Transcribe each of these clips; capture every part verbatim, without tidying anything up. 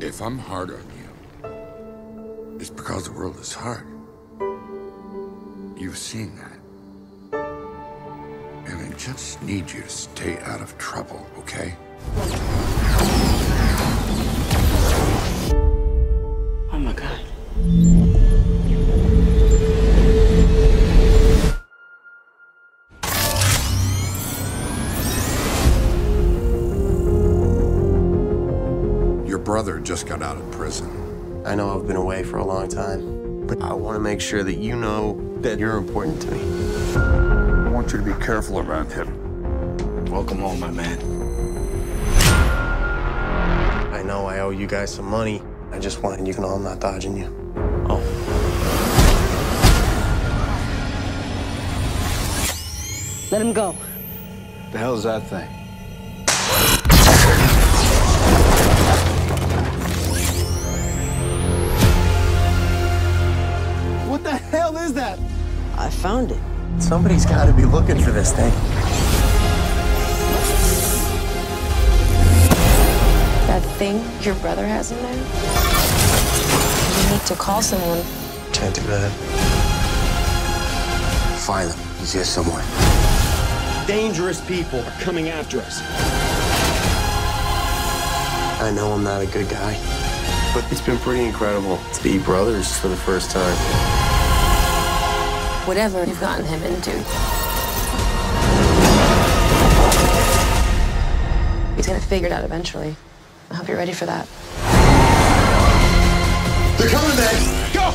If I'm hard on you, it's because the world is hard. You've seen that. And I just need you to stay out of trouble, okay? Oh my God. Your brother just got out of prison. I know I've been away for a long time, but I want to make sure that you know that you're important to me. I want you to be careful around him. Welcome home, my man. I know I owe you guys some money. I just wanted you to know I'm not dodging you. Oh. Let him go. The hell is that thing? What the hell is that? I found it. Somebody's got to be looking for this thing. That thing your brother has in there? You need to call someone. Can't do that. Find him. He's here somewhere. Dangerous people are coming after us. I know I'm not a good guy, but it's been pretty incredible to be brothers for the first time. Whatever you've gotten him into. He's gonna figure it out eventually. I hope you're ready for that. They're coming, man! Go!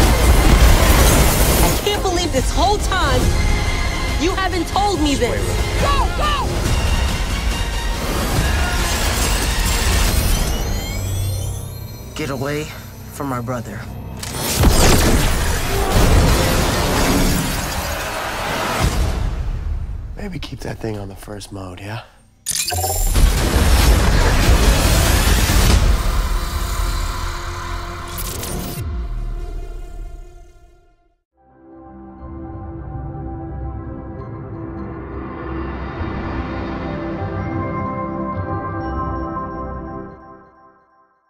I can't believe this whole time you haven't told me this. Go, go! Get away from my brother. Maybe keep that thing on the first mode, yeah?